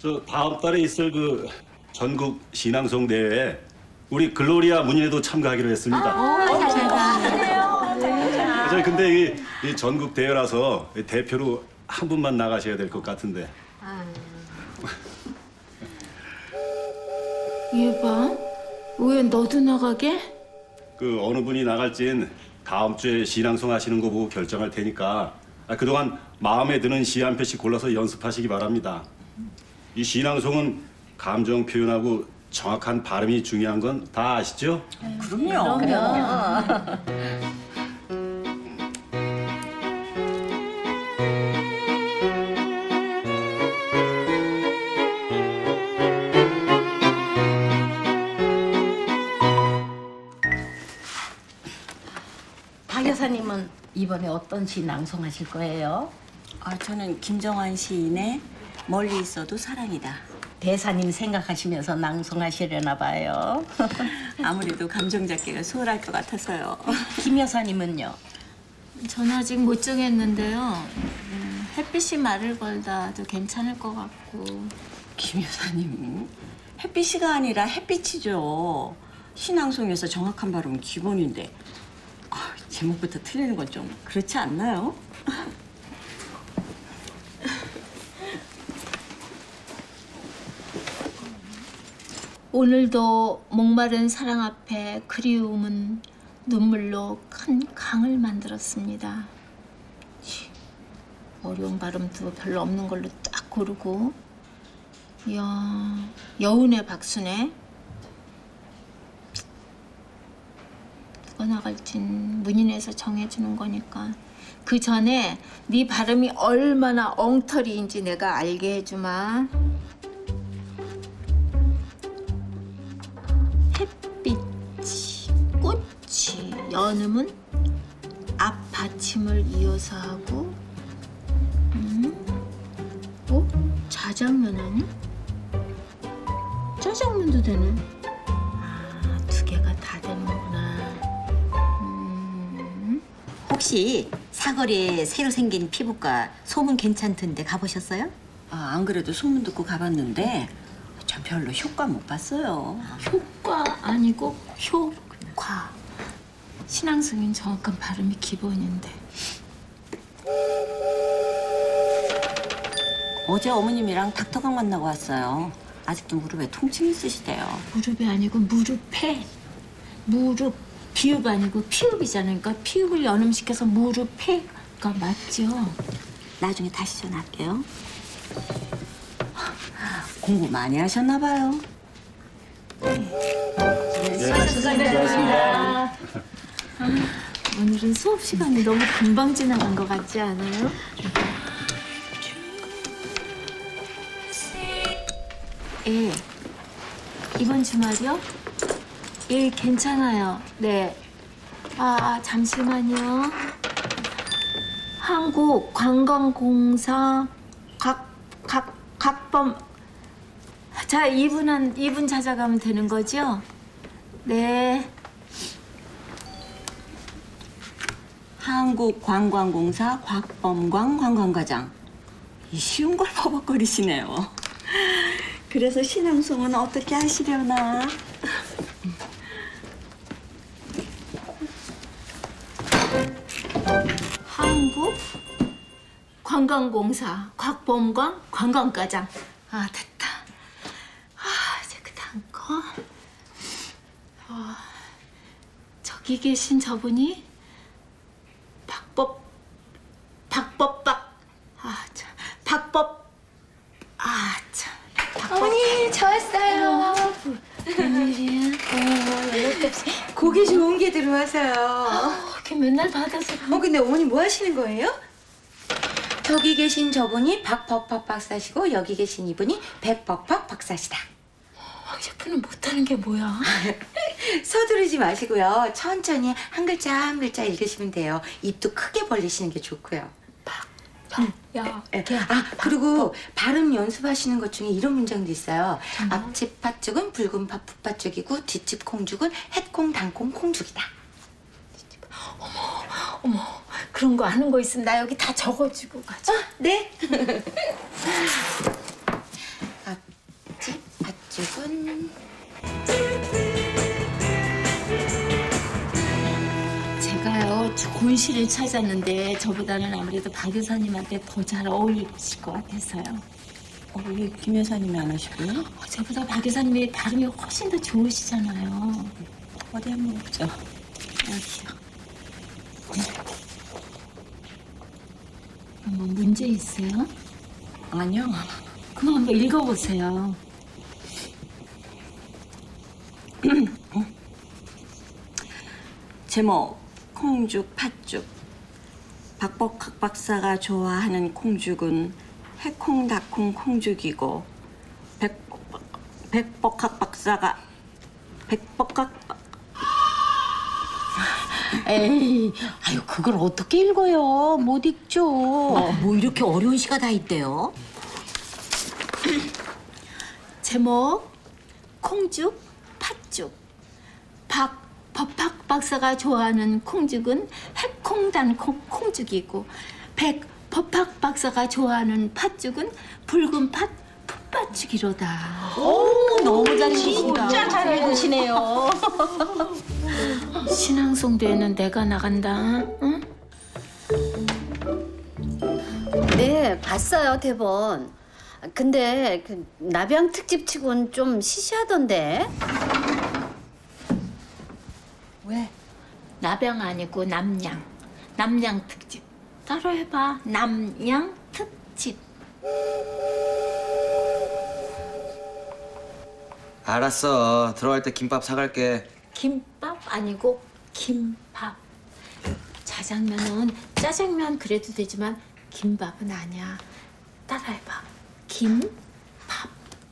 저 다음 달에 있을 그 전국 신앙송 대회에 우리 글로리아 문예도 참가하기로 했습니다. 저희 근데 이 전국 대회라서 대표로 한 분만 나가셔야 될 것 같은데. 얘 봐. 왜 너도 나가게? 그 어느 분이 나갈진 다음 주에 신앙송 하시는 거 보고 결정할 테니까 그동안 마음에 드는 시 한 편씩 골라서 연습하시기 바랍니다. 이 신앙송은 감정 표현하고 정확한 발음이 중요한 건 다 아시죠? 그럼요. 박 여사님은 이번에 어떤 시 낭송하실 거예요? 저는 김정환 시인의 멀리 있어도 사랑이다. 대사님 생각하시면서 낭송하시려나 봐요. 아무래도 감정 잡기가 수월할 것 같아서요. 김 여사님은요? 전 아직 못 정했는데요. 햇빛이 말을 걸다도 괜찮을 것 같고. 김 여사님, 햇빛이가 아니라 햇빛이죠. 신앙송에서 정확한 발음은 기본인데 제목부터 틀리는 건 좀 그렇지 않나요? 오늘도 목마른 사랑 앞에 그리움은 눈물로 큰 강을 만들었습니다. 어려운 발음도 별로 없는 걸로 딱 고르고. 이야, 여운의 박수네. 누가 나갈진 문인에서 정해주는 거니까. 그 전에 네 발음이 얼마나 엉터리인지 내가 알게 해주마. 햇빛이, 꽃이, 연음은 앞받침을 이어서 하고. 자장면 아니? 짜장면도 되네. 두 개가 다 되는구나. 혹시 사거리에 새로 생긴 피부과 소문 괜찮던데 가보셨어요? 안 그래도 소문 듣고 가봤는데 전 별로 효과 못 봤어요. 효과 아니고 효과. 신앙송인 정확한 발음이 기본인데. 어제 어머님이랑 닥터강 만나고 왔어요. 아직도 무릎에 통증이 있으시대요. 무릎이 아니고 무릎에. 무릎, 비읍 아니고 피읍이잖아요. 그러니까 피읍을 연음시켜서 무릎에가 맞죠? 나중에 다시 전화할게요. 공부 많이 하셨나 봐요. 수고하셨습니다. 오늘은 수업 시간이 너무 금방 지나간 것 같지 않아요? 예, 이번 주말이요? 예, 괜찮아요. 네. 잠시만요. 한국관광공사 각범. 자, 2분 찾아가면 되는 거죠? 네. 한국관광공사 곽범광 관광과장. 이 쉬운 걸 버벅거리시네요. 그래서 신앙송은 어떻게 하시려나? 한국관광공사 곽범광 관광과장. 됐다. 이제 그 다음 거. 저기 계신 저분이 어머니, 저 왔어요. 웬일이야? 고기 좋은 게 들어와서요. 이렇게 맨날 받아서. 근데 어머니 뭐 하시는 거예요? 저기 계신 저분이 박벅박 박사시고 여기 계신 이분이 백벅박 박사시다. 황 셰프는 못하는 게 뭐야? 서두르지 마시고요. 천천히 한 글자 한 글자 읽으시면 돼요. 입도 크게 벌리시는 게 좋고요. 그리고 발음 연습하시는 것 중에 이런 문장도 있어요. 앞집 팥죽은 붉은 팥 쪽이고 뒷집 콩죽은 햇콩 당콩 콩죽이다. 어머, 그런 거 아는 거 있으면 나 여기 다 적어주고 가자. 네. 본실을 찾았는데 저보다는 아무래도 박 여사님한테 더 잘 어울리실 것 같아서요. 왜 김 여사님이 안 하시고요? 저보다 박 여사님이 발음이 훨씬 더 좋으시잖아요. 어디 한번 보죠. 여기요. 뭐 문제 있어요? 아니요. 그럼 한번 읽어보세요. 제목 콩죽 팥죽. 박복학 박사가 좋아하는 콩죽은 해콩다콩 콩죽이고 백복학 박사가 에이, 아유 그걸 어떻게 읽어요? 못 읽죠. 뭐 이렇게 어려운 시가 다 있대요? 제목 콩죽 팥죽. 법학 박사가 좋아하는 콩죽은 해콩단콩 콩죽이고 법학 박사가 좋아하는 팥죽은 붉은 팥 풋팥죽이로다. 너무 잘 읽으신다. 진짜 잘 읽으시네요. 신앙송대회는 내가 나간다. 응? 네, 봤어요, 대본. 근데 그 나병 특집치곤 좀 시시하던데. 왜? 나병 아니고 남양. 남양 특집. 따로 해봐. 남양 특집. 알았어. 들어갈 때 김밥 사갈게. 김밥 아니고 김밥. 자장면은 짜장면 그래도 되지만 김밥은 아니야. 따라해봐. 김밥.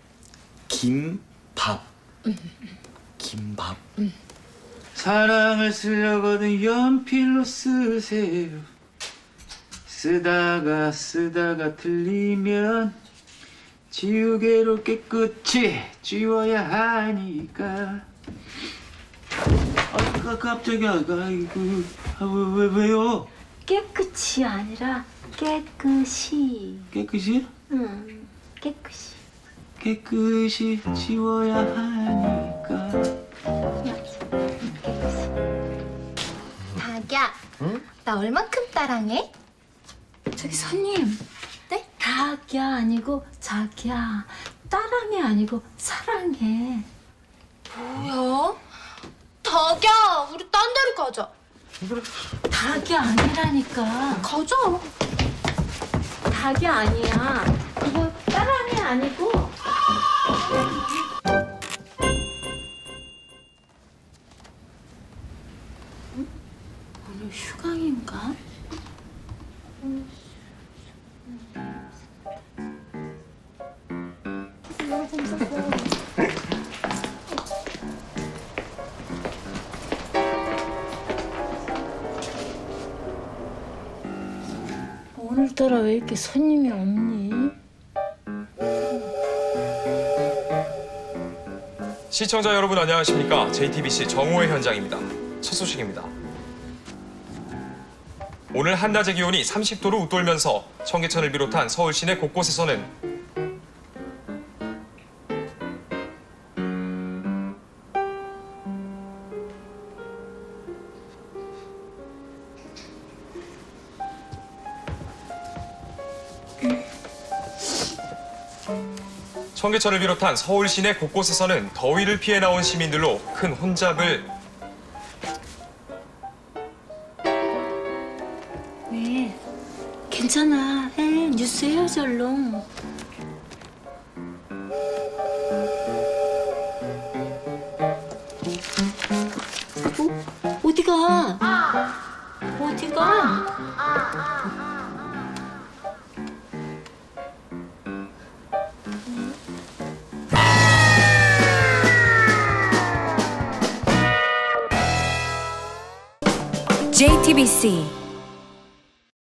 김밥. 김밥. 사랑을 쓰려거든 연필로 쓰세요. 쓰다가 틀리면 지우개로 깨끗이 지워야 하니까. 깜짝이야. 왜요? 깨끗이 아니라 깨끗이. 깨끗이? 응, 깨끗이. 깨끗이 지워야 하니까. 자기야, 나 얼만큼 따랑해? 저기 손님. 네? 닭이야 아니고 자기야. 따랑이 아니고 사랑해. 뭐야? 자기야, 우리 딴 데로 가자. 닭이 아니라니까. 가자. 닭이 아니야. 이거 따랑이 아니고. 오늘 휴강인가? 오늘따라 왜 이렇게 손님이 없니? 시청자 여러분 안녕하십니까? JTBC 정오의 현장입니다. 첫 소식입니다. 오늘 한낮의 기온이 30도를 웃돌면서 청계천을 비롯한 서울 시내 곳곳에서는 청계천을 비롯한 서울 시내 곳곳에서는 더위를 피해 나온 시민들로 큰 혼잡을 왜? 괜찮아. 해. 뉴스 해요, 절롱. 어디가? 어디가? JTBC